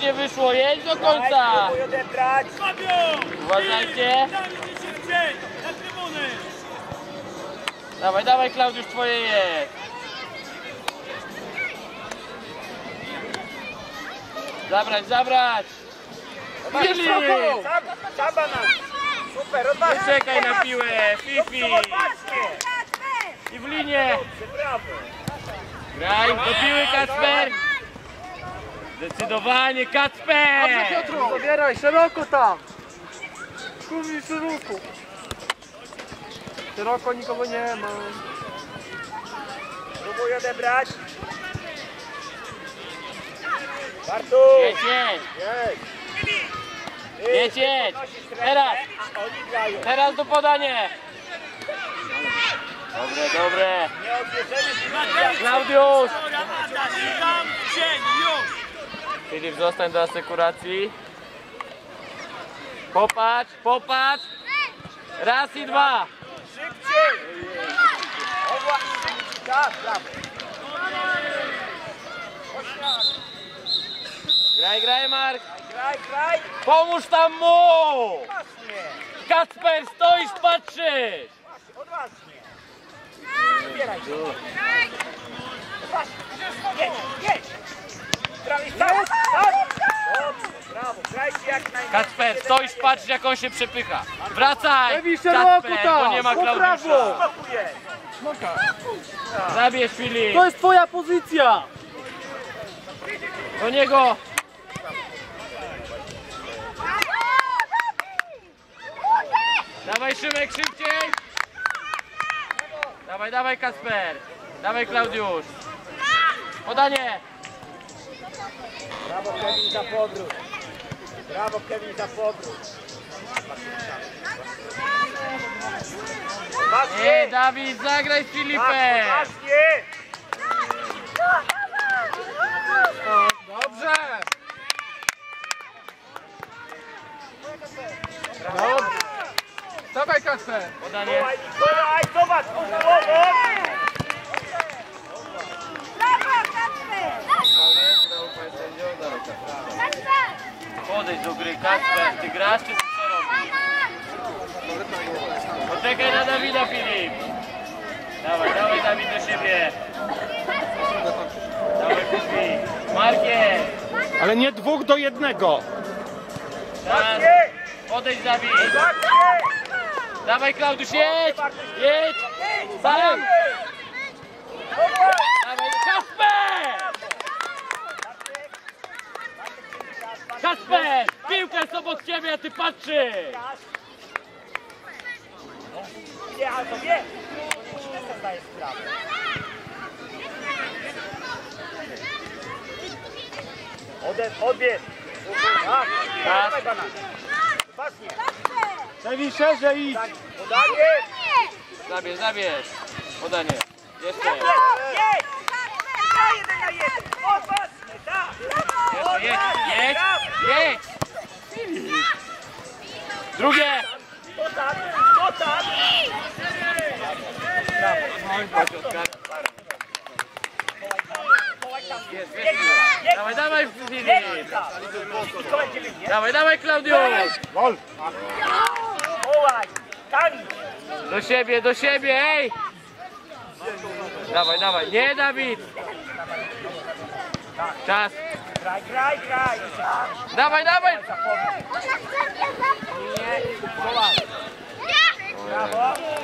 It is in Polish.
będzie wyszło, jedź do końca! Uważajcie! Dawaj, dawaj Klaudiusz, twoje jest! Zabrać, zabrać! Filip! Super, odważnie! Nie czekaj na piłę, Fifi! I w linię! Graj, do piły Kacper! Zdecydowanie Kacper! Zabieraj, szeroko tam! Kurwi, szeroko! Szeroko nikogo nie ma. Próbuj odebrać. Bartu! Jedź, jedź! Jedź, jedź! Teraz! Teraz do podania! Dobre, dobre! Klaudiusz! Filip, zostań do asekuracji. Popatrz, popatrz! Raz i dwa! Szybciej! Tak, brawo! Graj, graj, Mark! Graj, graj! Pomóż tam mu! Odważnie! Kacper, stoisz, patrzysz! Odważnie! Zbieraj się! Odważnie! Jedź, jedź! Prawie tak! Dobrze, brawo! Grajcie jak najmniej! Kacper, stoisz, patrzysz, jak on się przepycha. Wracaj! Lewi szeroko Kacper, tam! bo nie ma Po Klaudiusza. prawo! Smakuje! Zabierz, Filip! To jest twoja pozycja! Do niego! Dawaj, Szymek, szybciej! Dawaj, dawaj, Kacper! Dawaj, Klaudiusz! Podanie! Brawo Kevin za podróż! Brawo Kevin za podróż! Nie, Dawid, zagraj z Filipem! Odważnie! Dobrze! Dobrze! Dawaj kasę! Podanie! Mikołaj, Mikołaj, zobacz! Głową! Podejdź do gry, Kacper, ty grasz czy ty co robisz? Poczekaj na Dawida, Filip! Dawaj, dawaj Dawid do siebie! Dawaj, Fifi! Markier! Ale nie 2 do 1! Teraz podejdź, Dawid! Dawaj, Klaudiusz, jedź! Jedź! Sam! Dawaj, Kacper! Kacper! Piłka jest obok ciebie, a ty patrzysz! Nie, ale to wie! Też sobie zdaje sprawę. Odbierz! Tak, dawaj banan! Odważnie! Lewi szerzej idź! Tak, podanie! Zabierz, zabierz! Podanie! Jeszcze! Jedź! Na 1 na 1! Odważnie, tak! Jedź, jedź! Jedź! Drugie! To tak! To tak! Jest, jest. Dawaj, dawaj, Filip! Mikołaj cię wyjdzie! Dawaj, dawaj, Klaudiusz! Mikołaj! Tani! Do siebie, ej! Dawaj, dawaj, nie, Dawid! Czas! Graj, graj, graj! Dawaj, dawaj! Nie! Brawo!